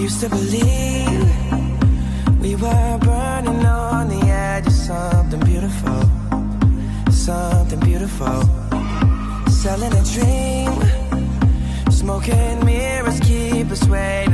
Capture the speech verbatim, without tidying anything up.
used to believe we were burning on the edge of something beautiful, something beautiful. Selling a dream, smoking mirrors keep us waiting